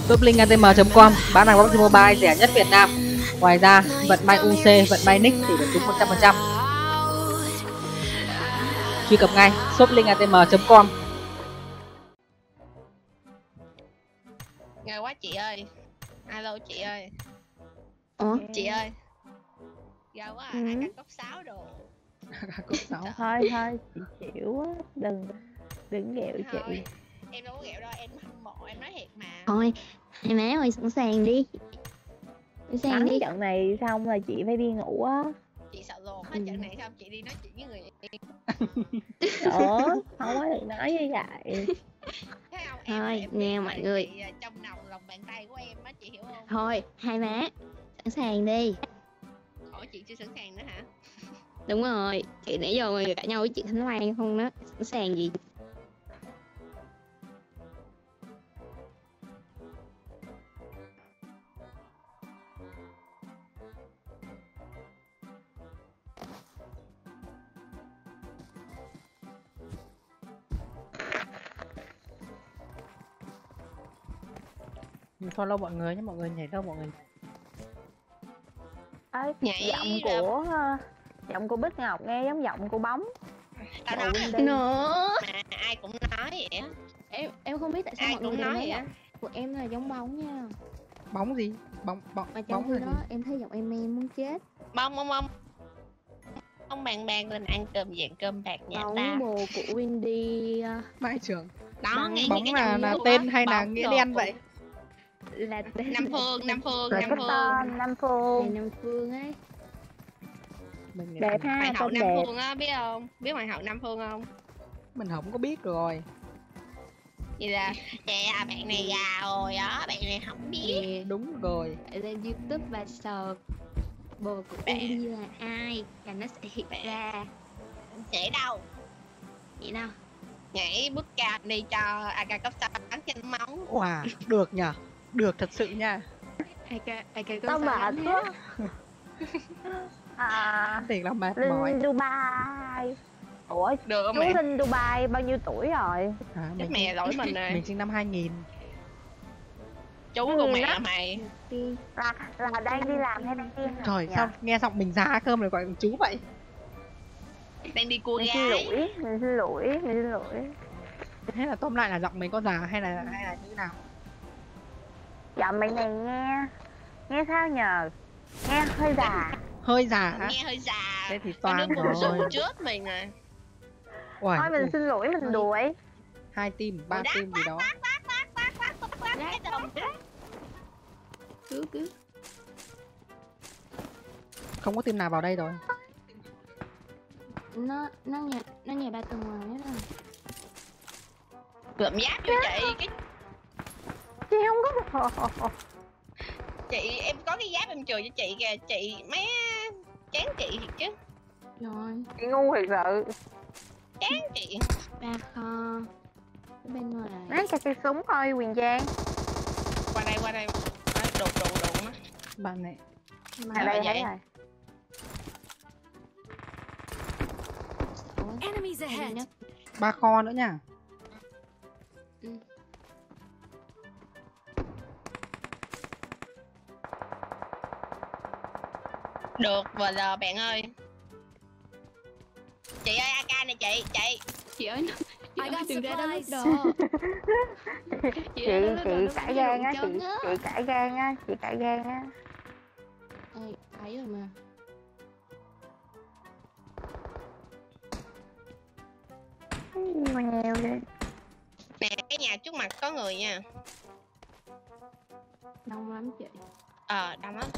Toplink ATM.com bán hàng PUBG Mobile rẻ nhất Việt Nam. Ngoài ra, vận may UC, vận may nick thì được trúng 100%. Truy cập ngay shoplink ATM.com. Ngờ quá chị ơi. Alo chị ơi. Ủa? Chị ơi. Gào quá à, AK cốc 6 đồ. Cốc 6. Thôi chị chịu á, đừng ghẹo chị. Em đâu có ghẹo đâu, em hâm mộ, em nói thiệt mà. Thôi, hai má ơi sẵn sàng đi. Sẵn sàng đi. Trận này xong là chị phải đi ngủ á. Chị sợ lồn hết trận này xong chị đi nói chuyện với người em. Không có được nói như vậy. Thấy không? Thôi, em nghe mọi người. chị trong lòng bàn tay của em á, chị hiểu không? Thôi, hai má sẵn sàng đi. Ủa chị chưa sẵn sàng nữa hả? Đúng rồi, chị nãy giờ người cãi nhau với chị Thánh Lan không đó. Sẵn sàng gì? Mình follow mọi người nhé, mọi người nhảy đâu mọi người nhảy. Giọng của Bích Ngọc nghe giống giọng của Bóng. Tao nói Nữa. mà ai cũng nói vậy á. Em không biết tại sao Ai mọi người cũng nói nói vậy á. của em là giống Bóng nha. Bóng gì? Bóng Mà trong bóng khi là đó gì? em thấy giọng em muốn chết. Ông bàn lên ăn cơm dạng cơm bạc nhà ta. Bóng bồ của Windy. Mãi trưởng. Đó, nghe Bóng cái là giọng của tên á. hay là Bóng nghĩa đồ. đen vậy? Là Nam Phương. Là cái tên Nam Phương. Nam Phương ấy. Đẹp ha, Hoàng hậu tên Nam đẹp. Phương á, biết không? Biết Hoàng hậu Nam Phương không? Mình không có biết rồi. Vậy là bạn này già rồi á, bạn này không biết. Đúng rồi. Lên YouTube và search bồ của Windy là ai là nó sẽ hiện ra. Nhảy đâu? Vậy nào? Nhảy bước cao đi cho AK cấp 6 bắn trên móng. Wow, được nhở? Được thật sự nha. AK Tao mệt quá. Thiệt là mệt Linh mỏi. Dubai. Ủa, Được không chú mẹ? Linh Dubai bao nhiêu tuổi rồi? Chết mẹ lỗi mình rồi. Mình sinh năm 2000. Chú của mẹ mày. Là đang đi làm hay đang đi học? Trời, sao nghe giọng mình già cơm rồi gọi bằng chú vậy? Đang đi cua Mình gái. xin lỗi. Thế là tóm lại là giọng mình có già hay là như nào? Giọng mày này nghe sao nhờ? Nghe hơi già. Hơi già hả? Nghe hơi già. Thế thì Có toang nước bùn rồi. rượu chết mình rồi. Uầy, Thôi mình xin lỗi, mình đùa ấy. 2 team, 3 team gì đó. Cứ Không có team nào vào đây rồi. nó nhà ba tầng ngoài hết rồi. Lượm giáp cho chị. Chị không có. Chị em có cái giáp em chừa cho chị kìa. Chị má chán chị thiệt chứ. Rồi, Chị ngu thiệt sự. Chán chị. ba kho bên ngoài. Lấy cho cây súng thôi, Quyền Giang. Qua đây. Đụng á. Bạn này. À đây thấy rồi. Enemies ahead. 3 kho nữa nha. Được và giờ bạn ơi. Chị ơi AK này chị Chị ơi, đừng ra đó lúc đó. Chị cãi gan á, chị cãi gan á. Ê, thấy rồi mà. Nghèo đi. nè, cái nhà trước mặt có người nha. Đông lắm chị. Đông lắm.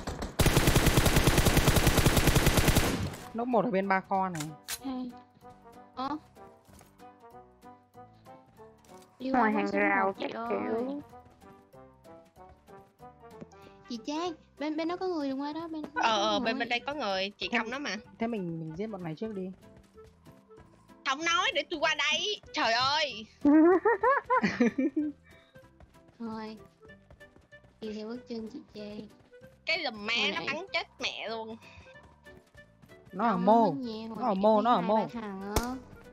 Nóc 1 ở bên 3 kho này. Hai. Ngoài hàng rào chị các ơi. kiểu. Chị Trang, bên đó có người đừng qua đó bên. Bên đây có người, chị không đó mà. Thế mình giết bọn này trước đi. Không nói để tôi qua đây. Trời ơi. Thôi. Đi theo bước chân chị Trang. Cái lùm ma nó bắn chết mẹ luôn. Nó ở mô. Nó ở mô.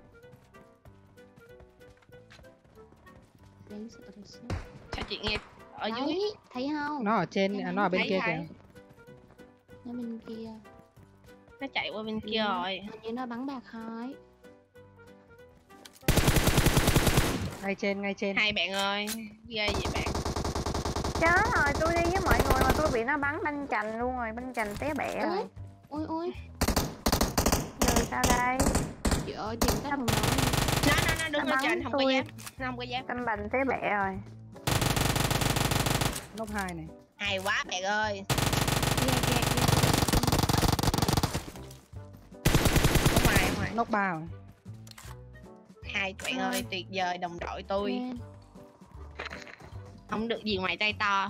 Cho chị nghe ở dưới. Đấy, thấy không? Nó ở trên, nó ở bên Thấy, kia thấy. kìa. Nó bên kia. Nó chạy qua bên kia rồi. Hình như nó bắn bạc khói. Ngay trên. Hai bạn ơi, ghê vậy bạn. Chết rồi, tôi đi với mọi người mà tôi bị nó bắn banh chành luôn rồi, banh chành té bẹ rồi. Ôi. Giờ sao đây? Trời ơi, tìm cách mà nói. Nó đứng Nó ở bắn trên, không có tôi. dám. Nó không có dám. Tâm bành té bẹ rồi. Nóc 2 này. Hay quá bạn ơi. Ghê. Ở ngoài. Nóc 3 rồi. Hai bạn ơi, tuyệt vời đồng đội tôi. Ghê. Không được gì ngoài tay to.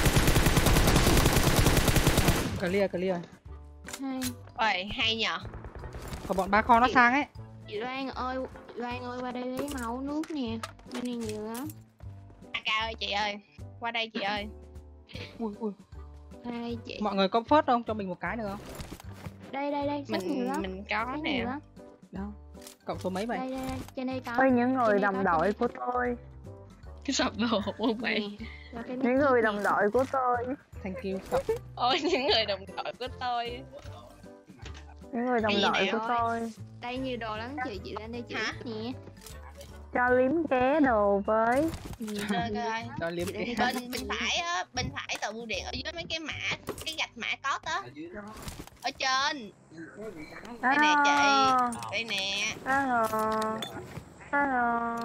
Clear. Hay. Ôi, hay nhờ. Còn bọn ba kho nó sang ấy. Chị Loan ơi qua đây lấy máu nước nè. Bên này nhiều lắm. AK ơi chị ơi. Qua đây chị ơi. Ui. Đây chị. Mọi người có phớt không? Cho mình một cái được không? Đây, rất nhiều lắm. Mình có Rất nè. nhiều lắm. Đâu? Cộng số mấy vậy? Đây, trên đây có. Ôi những người Trên đây đồng có, đội trên đây của tôi. Cái sập đồ không Nè, bạn. cho cái Những nước người nè. đồng đội của tôi. Thank you. Cộng. Ôi những người đồng đội của tôi. Những người đồng Cái gì đội nè của ơi? tôi. Đây nhiều đồ lắm chị lên đây chị Hả? nè. Cho liếm ké đồ với. Trời ơi. Cho liếm Chị cái. đây Bên phải á, bên phải tàu bưu điện ở dưới mấy cái mã, cái gạch mã cót á. Ở trên. Đây nè chị. Đây nè. Hello.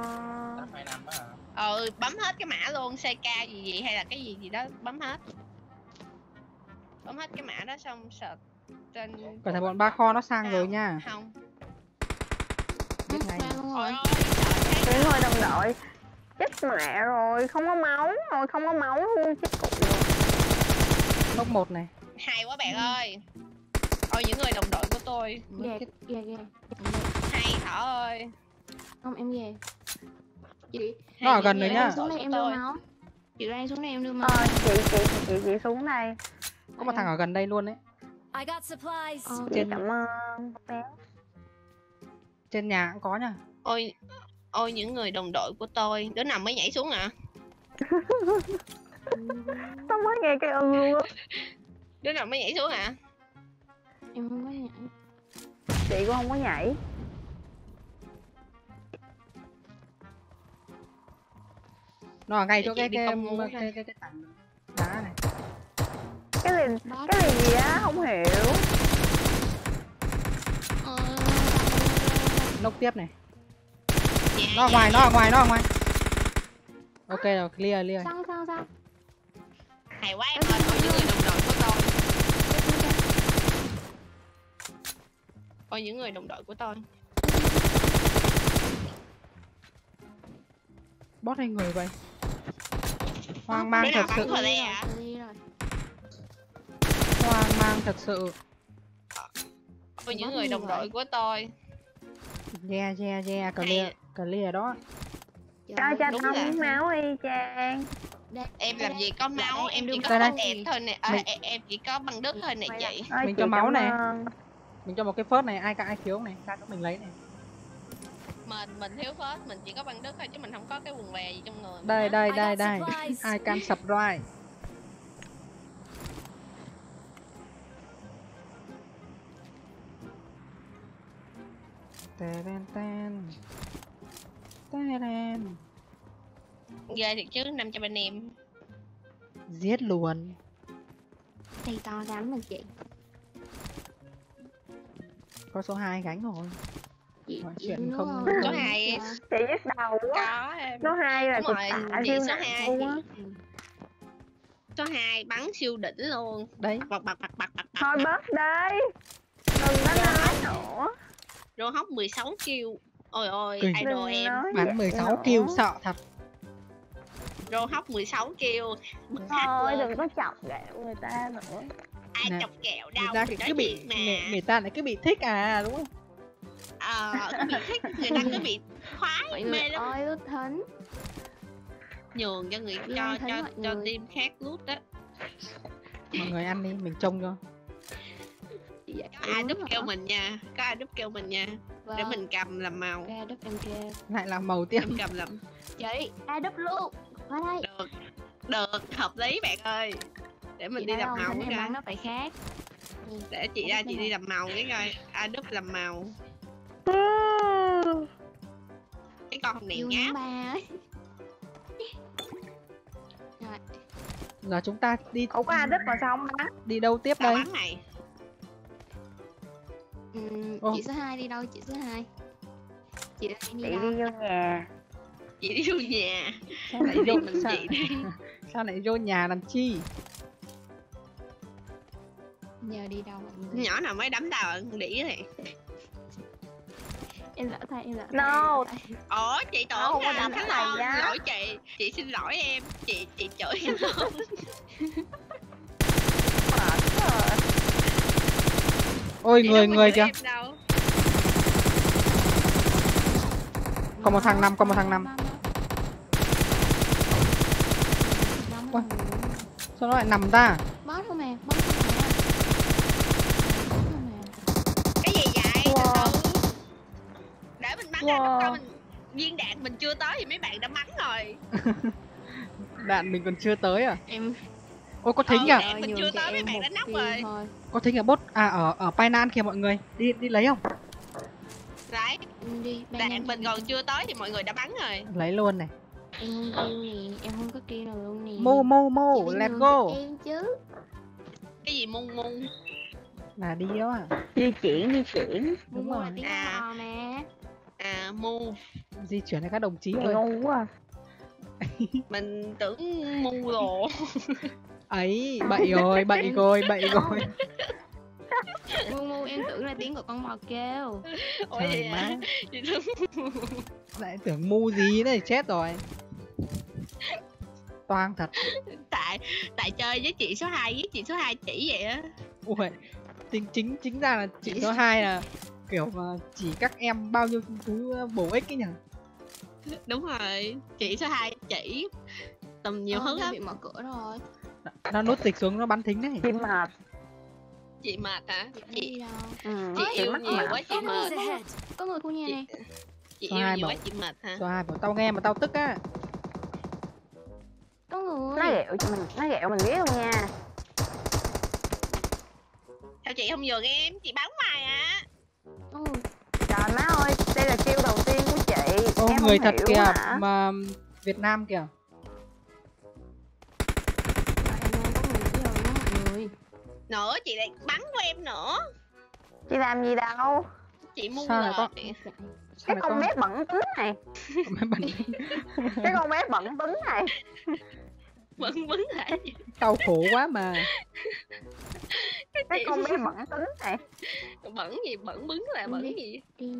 Bấm hết cái mã luôn, CK gì hay là cái gì đó bấm hết. Bấm hết cái mã đó xong search trên. Còn thấy bọn ba kho nó sang rồi nha. Không. Biết ngay. Luôn Ôi rồi. ôi, trời Những người đồng đội. Chết mẹ rồi, không có máu luôn, chết cụ rồi. Nóc 1 này. hay quá bạn ơi. Ôi những người đồng đội của tôi. Ghê. Hay thỏ ơi. Không em ghê. Chị. Nó ở Hay gần những rồi người nhá. đồng Xuống đội đây em của đưa tôi. máu. Chị Loan xuống đây em đưa máu. Chị xuống đây. Có một thằng ở gần đây luôn đấy. I got supplies. Chị cảm ơn bé. Trên nhà cũng có nha. Ôi những người đồng đội của tôi. Đứa nào mới nhảy xuống à? Tao mới nghe cái luôn á. Đứa nào mới nhảy xuống à? Em không có nhảy. Chị cũng không có nhảy. Nó ở ngay Để chỗ chị cái đi công ngu cái tảng đá này. Cái gì á, không hiểu. Nóc tiếp này. Dạ, Nó ở ngoài. Ok rồi, clear. Xong. Hay quá em ơi, ôi những người đồng đội của tôi. Ôi những người đồng đội của tôi. Bot hay người vậy? Hoang mang Đứa thật nào sự. bắn vào đây à? Hoang mang thật sự. Ôi những người đồng đội của tôi. Yeah, clear đó. Cho đúng tao là- miếng máu đi Trang. Em làm gì có máu, em chỉ có Đây, đây. băng ẹt thôi nè. Em chỉ có băng đứt thôi nè chị. Ôi, Mình chị cho máu cảm này. ơn. Mình cho một cái phớt này, ai thiếu này, ra cho mình lấy này. Mình thiếu phết, mình chỉ có băng đứt thôi chứ mình không có cái quần què gì trong người. Đây. I got supplies. I can subscribe. Tên. Ghê thiệt chứ, 500 anh em. Giết luôn. Tay to lắm rồi chị. Có số 2 gánh rồi. Mọi Chị chuyện đúng không- rồi. Số 2 em. Chị nhức đầu quá. Có em. Số 2 là Đúng cục rồi, tạ chị siêu số nặng 2. luôn á. Số 2 bắn siêu đỉnh luôn. Đấy. Bật. Thôi bớt đây. Đừng có nói nữa. Rô hóc 16 kill. Ôi Kinh. idol Đừng em. nói Bắn vậy 16 nữa. kill sợ thật. Rô hóc 16 kill. Bật Thôi hack lên. đừng có chọc ghẹo người ta nữa. Ai Nè, chọc kẹo Người đâu. ta Nói cứ bị chuyện mà. người ta lại cứ bị thích à, đúng không? Cứ bị thích, người ta cứ bị khoái Mọi mê người lắm. ơi ước thính. Nhường cho người Liên cho thấy cho mọi cho người. team khác lút đó. Mọi người ăn đi, mình trông cho. Chị dạy Có ai uống đúp hả? kêu mình nha. Có ai đúp kêu mình nha. Để Vâng. mình cầm làm màu. Ra đúp em kia. Lại là màu tiếp. Em cầm làm Chị, ra đúp luôn. Qua đây. được. Được, hợp lý bạn ơi. Để mình đi làm màu cái coi. nó phải khác. Để chị ra chị đi làm màu cái coi. Đúp làm màu. Cái con này nháp. Ba ấy. Rồi. Giờ chúng ta đi. Ủa có Adept mà sao không bắn? Đi đâu tiếp Tao đây? bắn này. Chị số 2 đi đâu? Chị số 2. Chị đi Chị đâu? đi vô nhà. Chị đi vô nhà. Sao lại Đi vô mình sao, chị đi. sao lại vô nhà làm chi? Giờ đi đâu mọi người? Nhỏ nào mới đấm tao đĩ này. Em lỡ tay, em lỡ tay. No. Ủa chị tưởng Không có là đấm Khánh này Long. nhá. Lỗi chị xin lỗi em. Chị chửi em không? Mệt quá rồi. Ôi Chị người đâu có người chửi kìa. em đâu. Còn một thằng nằm, còn một thằng nằm. Ôi, sao nó lại nằm ta? Bót không à, bót không à. Bót không à. Cái gì vậy? Wow. Từ từ. Để mình bắn ra Wow. coi mình viên đạn mình chưa tới thì mấy bạn đã bắn rồi. Đạn mình còn chưa tới à? Em Ôi có thính Ừ, à? đạn mình chưa tới mấy bạn đã nóc rồi. thôi. Có thính à bốt? À ở Painan kìa mọi người. Đi lấy không? Đấy, Đi, đạn mình còn chưa tới thì mọi người đã bắn rồi. Lấy luôn này. Em không kêu nè, em không có kêu nào luôn nè. Mo, Chị đi let's nhường go. cho em chứ. Cái gì mung mung? Là đi đó à? Di chuyển. Đúng Mua rồi. là tiếng À. Hò mà. Mu. Di chuyển này các đồng chí Mày ơi. ngu quá. Mình tưởng mu đồ. Ấy, bậy rồi. Mu em tưởng là tiếng của con bò kêu. Ôi Trời vậy má. à? Chị tưởng Lại tưởng mu gì đấy, chết rồi. Toang thật. tại chơi với chị số 2 với chị số 2 chỉ vậy á. Ui, chính ra là chị số 2 là kiểu mà chỉ các em bao nhiêu thứ bổ ích ấy nhỉ? Đúng rồi, chị số 2 chỉ tầm nhiều thứ lắm. Bị mở cửa rồi. Nó nút tịch xuống nó bắn thính đấy. Chị mệt. Chị mệt hả? Chị Chị đi đâu? Ừ, chị chị yêu mắc nhiều mệt. quá chị mệt. Enemies ahead. Có người khu nhà này. Chị Số yêu hai nhiều bảo. quá chị mệt hả? Số 2 bảo tao nghe mà tao tức á. Có người. Nó ghẹo cho mình, nó ghẹo mình ghét luôn nha. Sao chị không nhường em? Chị bắn hoài à? Ừ. Trời má ơi, đây là kill đầu tiên của chị. Ô Em người không thật hiểu kìa, hả? mà Việt Nam kìa. Em đang có người chứ rồi đó mọi người. Nữa chị lại bắn của em nữa. Chị làm gì đâu. Chị mua Sao lại lờ có- chị. Sao Cái lại con có bé bẩn tính này. mấy bắn Cái con bé bẩn tính này. Vẫn lại. đau khổ quá mà. Cái con bé bẩn tính này. Bẩn gì? Bẩn bứng là bẩn gì? Đi.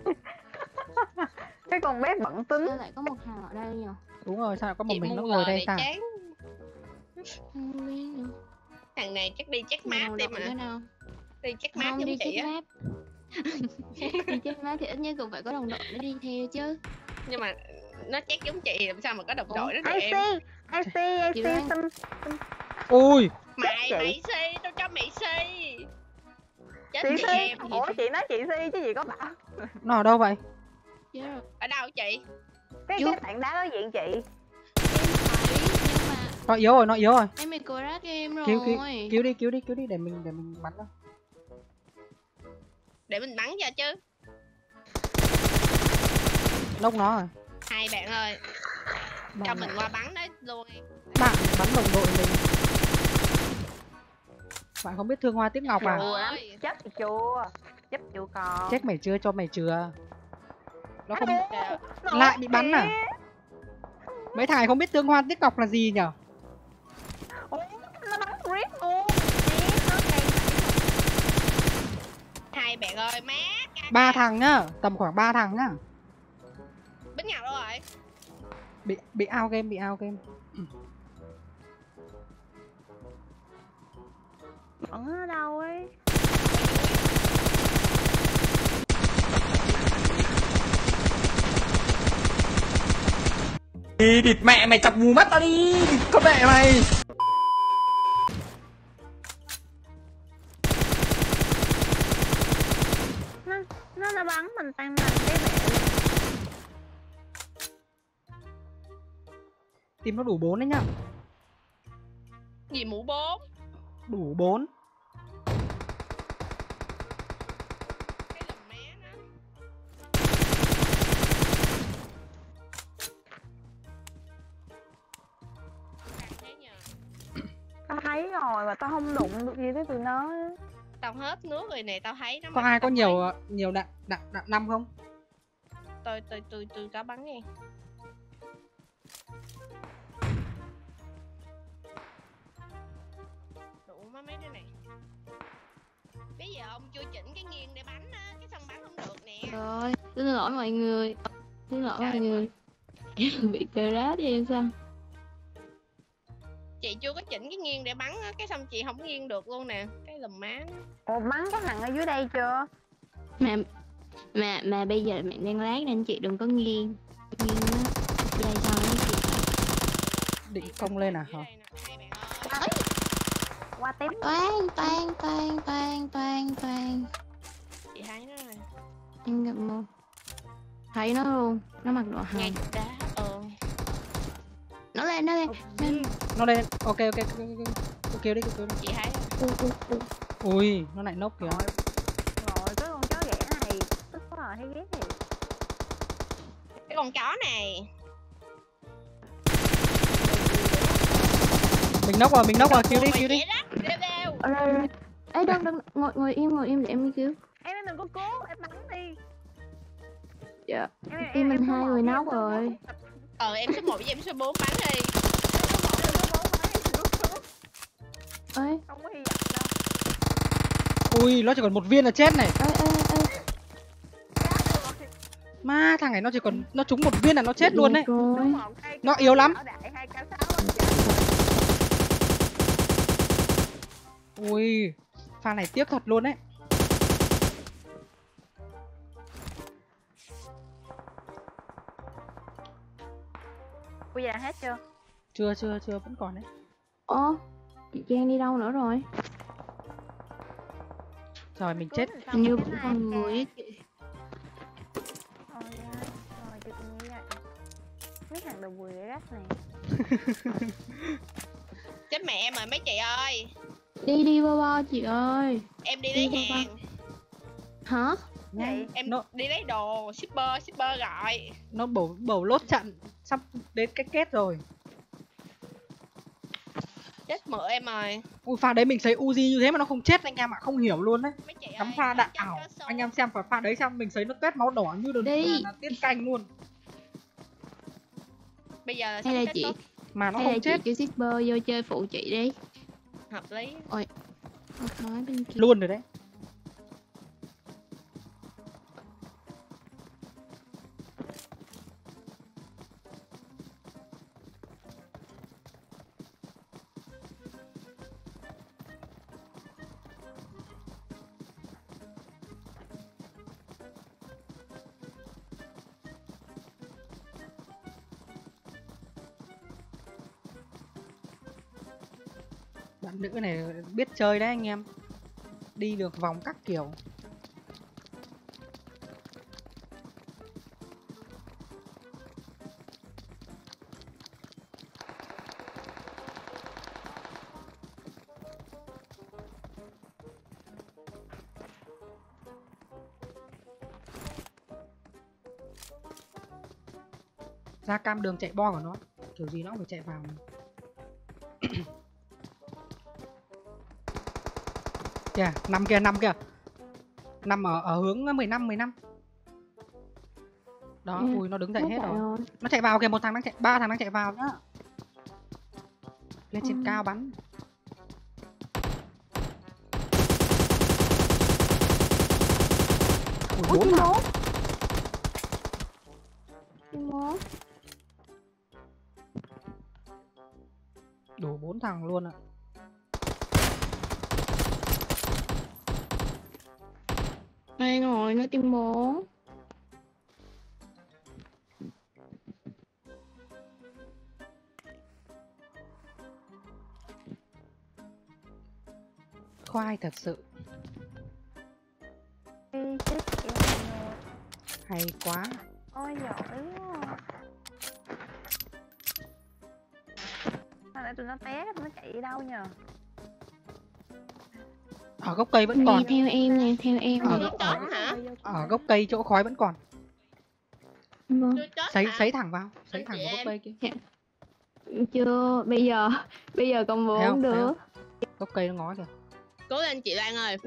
Cái con bé bẩn tính. Sao lại có một thằng ở đây nhỉ? Đúng rồi, sao lại có một Chị mình nó mua ngồi lờ đây này sao? chán. Không biết nữa. Thằng này chắc đi check map Nào đi đọc mà. nữa nào. Đi check map Không giống đi chị check á. map. Đi check map thì ít nhất cũng phải có đồng đội để đi theo chứ. Nhưng mà nó check giống chị làm sao mà có đồng đội đó được IC, em. IC, Đoan. xâm. Ui, Mày chị. mày si, tao cho mày si. Chết Chị chị Si. em. Ủa chị nói chị Si chứ gì có bảo. nó ở đâu vậy? Chứ rồi. Ở đâu chị? Cái Chú. tảng đá đối diện chị. Em thấy nhưng mà Nó yếu rồi. em bị cờ rát em rồi. Cứu đi để mình bắn nó. Để mình bắn cho chứ. Nốc nó rồi. Hai bạn ơi, cho Bạn mình qua bắn đấy luôn em. bạn bắn đồng đội mình. Bạn không biết thương hoa tiếc ngọc à? Chùa lắm. Ôi. Chết thì chùa. Chết chùa còn. Chết mày chưa cho mày chừa. Nó không Nổ lại bị bắn à? kìa. Mấy thằng này không biết thương hoa tiếc ngọc là gì nhở? Ủa, nó bắn rip luôn. Nè, nó cày Hai bạn ơi, má. 3 thằng nhá, tầm khoảng 3 thằng nhá. Bính Ngọc đâu rồi? Bị out game. bẩn ở đâu ấy. Đi địt mẹ mày, chọc mù mắt tao đi, con mẹ mày. Nó bắn mình tăng mạnh cái mẹ luôn. Team nó đủ 4 đấy nhá. Gì mũ 4? Đủ 4. Cái lùm má nó. Càng thế nhờ. Tao thấy rồi mà tao không đụng được gì tới tụi nó. Tao hết nước rồi nè, tao thấy nó. Có ai có nhiều đạn năm không? Tôi có bắn nghe. Đủ má mấy đứa này. Bây giờ ông chưa chỉnh cái nghiêng để bắn á, cái xong bắn không được nè. Rồi, xin lỗi mọi người. Xin lỗi mọi người. Em bị cờ rát đi em sao? Chị chưa có chỉnh cái nghiêng để bắn á, cái xong chị không nghiêng được luôn nè. Cái lùm má nó. Ồ, bắn cái thằng ở dưới đây chưa? Mà bây giờ mẹ đang lát nên chị đừng có nghiêng. Nghiêng á. Đây sao nó chị. Định công lên à hả? Tới. Qua tím. Toan. Chị thấy nó rồi. Em gặp một. Thấy nó luôn. Nó mặc đồ Ngay hồng. cục đá. Nó lên. Nó lên. Ok. Cô kêu đi. Chị thấy. Ui, nó lại nốc kìa. Rồi cái con chó ghẻ này tức quá rồi, thấy ghét thì. Cái con chó này. Mình nốc rồi, kêu đi. Ê đừng ngồi im để em cứu. Em đừng có cố, em bắn đi. Dạ. Team mình 2 người nóc rồi. Em số 1 với em số 4 bắn đi. Ê. Không có hy vọng đâu. Ui, nó chỉ còn một viên là chết này. Ê. Ma, thằng này nó trúng một viên là nó chết luôn đấy. Rồi. Nó yếu lắm. Ui, pha này tiếc thật luôn đấy. Bây giờ hết chưa? Chưa, vẫn còn đấy. Chị Trang đi đâu nữa rồi? Trời, mình chết. Hình như cũng còn người ấy chị. Rồi chị cũng nghĩ vậy. Mấy thằng đầu bùi rác này. Chết mẹ em rồi mấy chị ơi. Đi bo chị ơi. Em đi lấy hàng. Hả? Em đi lấy đồ. Shipper gọi. Nó bầu lốt chặn. Sắp đến cái kết rồi. Chết mợ em rồi. Ui, pha đấy mình thấy Uzi như thế mà nó không chết anh em ạ, không hiểu luôn đấy. Mấy chị Ngắm ơi, pha đạn ảo. Anh em xem pha đấy xong mình thấy nó tuét máu đỏ như là tiết canh luôn. Bây giờ là hay là kết chị thúc. Mà nó hay không là chết chị kêu shipper vô chơi phụ chị đi. Hợp lý. Ôi. Nói bên kia. luôn rồi đấy. Bạn nữ này biết chơi đấy anh em. Đi được vòng các kiểu. Ra cam đường chạy bo của nó. Kiểu gì nó cũng phải chạy vào. Kìa, nằm kìa. Nằm ở hướng 15. Đó, ui nó đứng dậy hết rồi. Nó chạy vào kìa, một thằng đang chạy, 3 thằng đang chạy vào nữa. Lên trên cao bắn. Ui, 4 thằng. Đủ 4 thằng luôn ạ. Đây rồi, nó tìm bố. Khoai thật sự. Hay quá. Ôi giỏi quá. Sao lại tụi nó té, tụi nó chạy đi đâu nhờ? Ở gốc cây vẫn còn. Nè, theo em nè, theo em Ở nè. gốc- Chết hả? Ở gốc cây chỗ khói vẫn còn. Vâng. Chưa chết Sấy hả? sấy thẳng vào, sấy Anh thẳng chị vào gốc em. cây kia. Chưa, bây giờ còn Thấy không? 4 Thấy đứa. không? Gốc cây nó ngó kìa. Cố lên chị Lan ơi.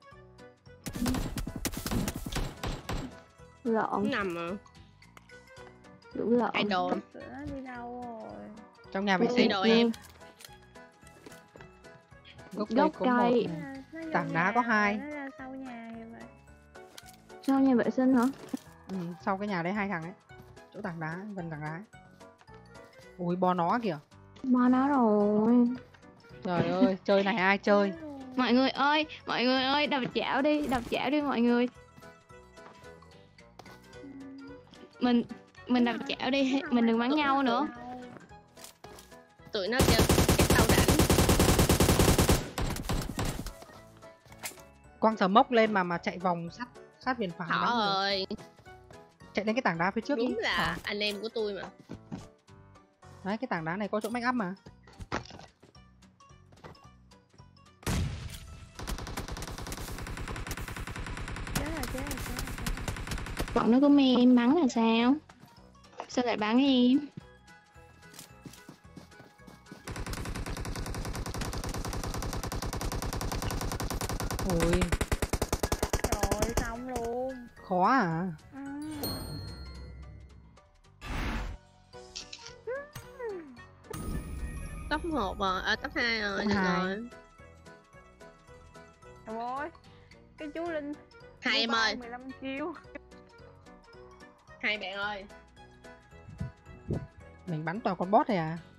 Lộn, Nằm mà. đủ lộn. Idol. Tụi nó đi đâu rồi? Trong nhà vệ Đi sinh. đồ em. Gốc cây Gốc có một. cây. Nó vô Tảng đá nhà có rồi, 2. nó ra sau nhà vậy vậy. Sau nhà vệ sinh hả? Sau cái nhà đấy 2 thằng ấy. Chỗ tảng đá, gần tảng đá. Ui bo nó kìa. Mà nó rồi. Trời ơi, chơi này ai chơi? Mọi người ơi, đập chảo đi mọi người. Mình đập chảo đi, mình đừng bắn nhau nữa. Tụi nó kêu cái tàu đảnh. Quăng sờ mốc lên mà chạy vòng sát viền phẳng. Thỏ bắn được. ơi. Chạy lên cái tảng đá phía trước Đúng đi. là anh em của tôi mà. Đấy, cái tảng đá này có chỗ make up mà. Chết rồi. Bọn nó có mê em bắn là sao? Sao lại bắn em? Ui, Rồi xong luôn. khó à? Top 1 rồi, top 2 rồi, Top được 2. rồi. Trời ơi, cái chú Linh Hai em ơi, 15 chiêu. hai bạn ơi. Mình bắn toàn con boss này à?